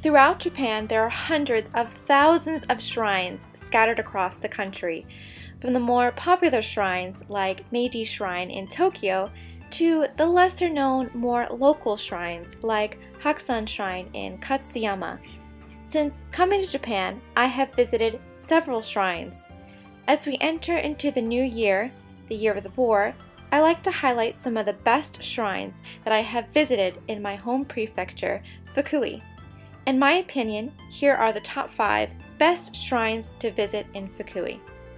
Throughout Japan, there are hundreds of thousands of shrines scattered across the country, from the more popular shrines like Meiji Shrine in Tokyo to the lesser-known, more local shrines like Hakusan Shrine in Katsuyama. Since coming to Japan, I have visited several shrines. As we enter into the new year, the year of the boar, I like to highlight some of the best shrines that I have visited in my home prefecture, Fukui. In my opinion, here are the top 5 best shrines to visit in Fukui.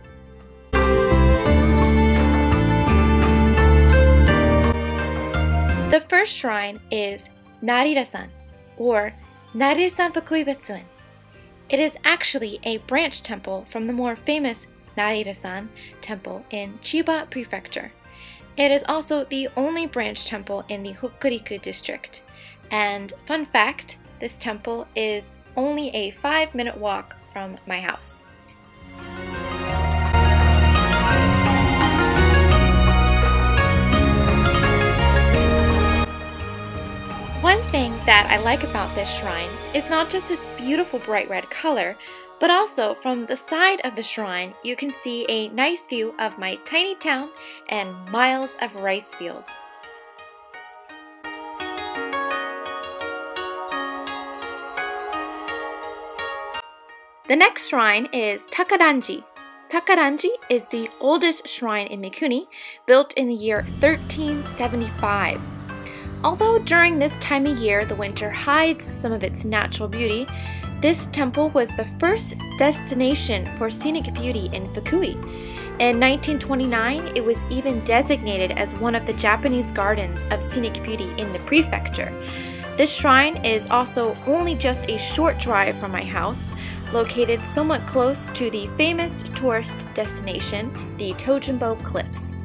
The first shrine is Narita-san, or Narita-san Fukui Betsuin. It is actually a branch temple from the more famous Narita-san temple in Chiba Prefecture. It is also the only branch temple in the Hokuriku district. And fun fact, this temple is only a 5-minute walk from my house. One thing that I like about this shrine is not just its beautiful bright red color, but also from the side of the shrine you can see a nice view of my tiny town and miles of rice fields. The next shrine is Takaranji. Takaranji is the oldest shrine in Mikuni, built in the year 1375. Although during this time of year the winter hides some of its natural beauty, this temple was the first destination for scenic beauty in Fukui. In 1929, it was even designated as one of the Japanese gardens of scenic beauty in the prefecture. This shrine is also only just a short drive from my house, located somewhat close to the famous tourist destination, the Tojinbo Cliffs.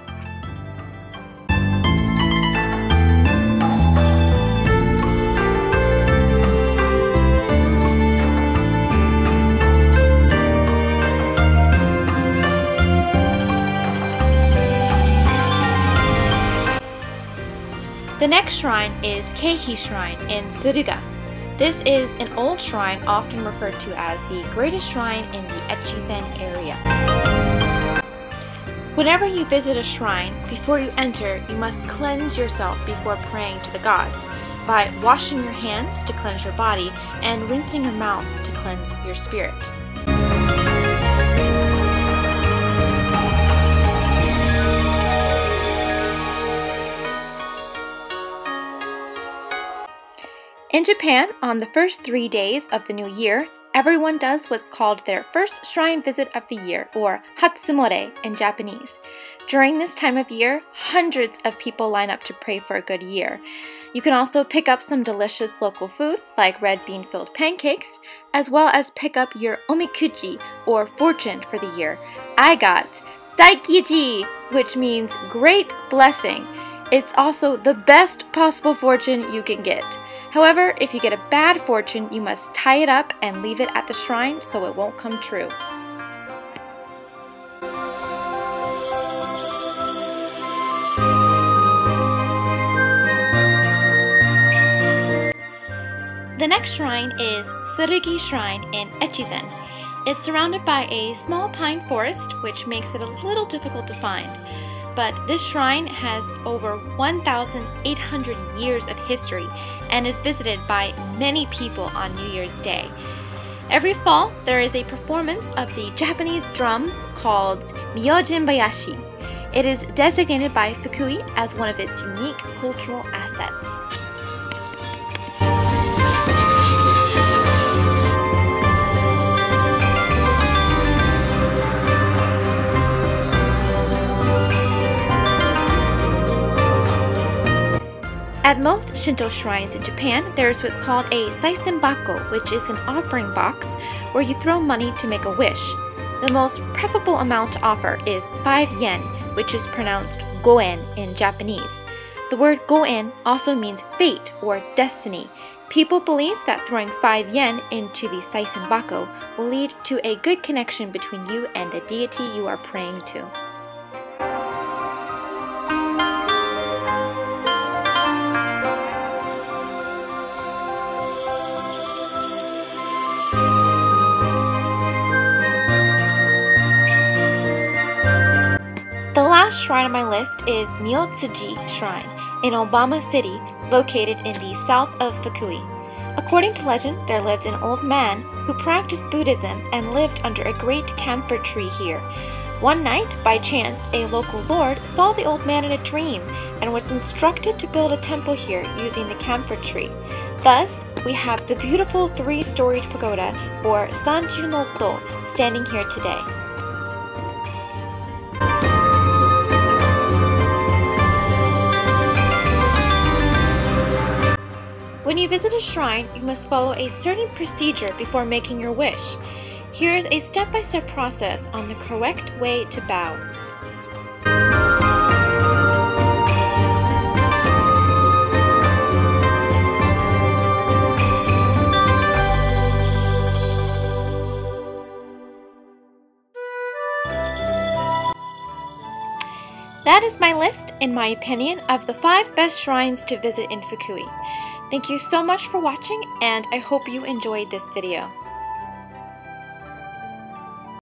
The next shrine is Keihi Shrine in Suruga. This is an old shrine often referred to as the greatest shrine in the Echizen area. Whenever you visit a shrine, before you enter, you must cleanse yourself before praying to the gods by washing your hands to cleanse your body and rinsing your mouth to cleanse your spirit. In Japan, on the first 3 days of the new year, everyone does what's called their first shrine visit of the year, or Hatsumode in Japanese. During this time of year, hundreds of people line up to pray for a good year. You can also pick up some delicious local food, like red bean-filled pancakes, as well as pick up your omikuchi, or fortune for the year. I got Daikiji, which means great blessing. It's also the best possible fortune you can get. However, if you get a bad fortune, you must tie it up and leave it at the shrine so it won't come true. The next shrine is Tsurugi Shrine in Echizen. It's surrounded by a small pine forest, which makes it a little difficult to find. But this shrine has over 1,800 years of history and is visited by many people on New Year's Day. Every fall, there is a performance of the Japanese drums called Myojinbayashi. It is designated by Fukui as one of its unique cultural assets. At most Shinto shrines in Japan, there is what's called a saisenbako, which is an offering box where you throw money to make a wish. The most preferable amount to offer is 5 yen, which is pronounced goen in Japanese. The word goen also means fate or destiny. People believe that throwing 5 yen into the saisenbako will lead to a good connection between you and the deity you are praying to. last shrine on my list is Myotsuji Shrine in Obama City, located in the south of Fukui. According to legend, there lived an old man who practiced Buddhism and lived under a great camphor tree here. One night, by chance, a local lord saw the old man in a dream and was instructed to build a temple here using the camphor tree. Thus, we have the beautiful three-storied pagoda, or Sanjunoto, standing here today. When you visit a shrine, you must follow a certain procedure before making your wish. Here's a step-by-step process on the correct way to bow. That is my list, in my opinion, of the 5 best shrines to visit in Fukui. Thank you so much for watching, and I hope you enjoyed this video.